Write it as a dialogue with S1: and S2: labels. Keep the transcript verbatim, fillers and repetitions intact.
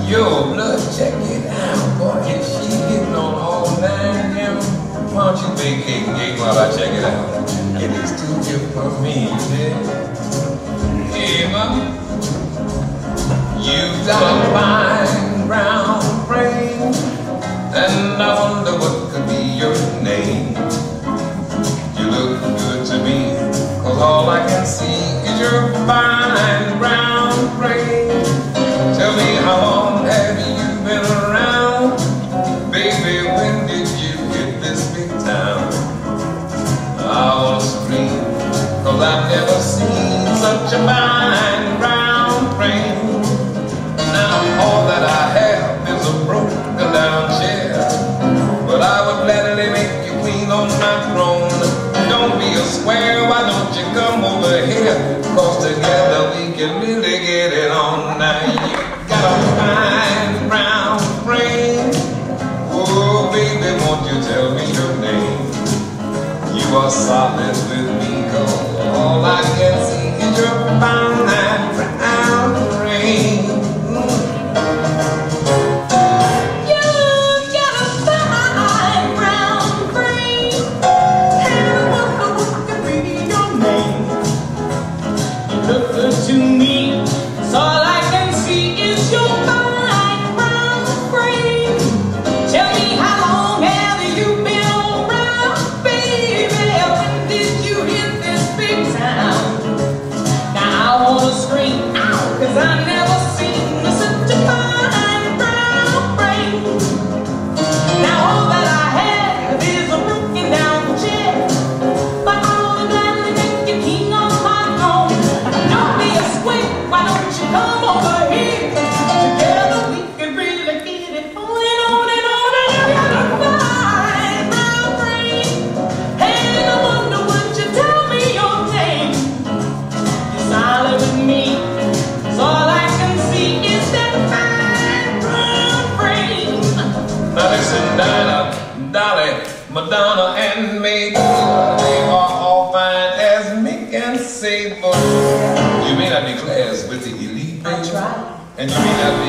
S1: Yo, blood, check it out, boy. If she hitting on all nine, yeah, why don't you bake cake and cake while I check it out? It is too good for me, yeah. Hey, mama, you've got a fine brown frame, and I wonder what could be your name. You look good to me, cause all I can see is your fine brown frame. Tell me, how long have you been around? Baby, when did you hit this big town? I wanna scream, cause I've never seen such a fine brown frame. Now all that I have is a broken down chair, but I would gladly make you queen on my throne. Don't be a square, why don't you come over here? Cause together we can really get it on. Now you got a fine brown frame. Oh baby, won't you tell me your name? You are solid with me, cause all I can see is your fine brown frame.
S2: To me, so all I can see is your fine brown frame. Tell me, how long have you been around, baby? When did you hit this big town? Now I wanna scream out, cause I never seen such a fine brown frame. Now all that I have is a broken down chair, but I wanna gladly make you king on my throne. Don't be a squint, why don't you come over here? Together we can really get it on and on and on. And you got a fine brown frame, and I wonder, would you tell me your name? You're solid with me, so all I can see is that fine brown frame.
S1: Now listen, Dinah, Dolly, Madonna, and May, they are all fine as Mick and Sable. You may not be class with the elite,
S2: I tried.
S1: and you may not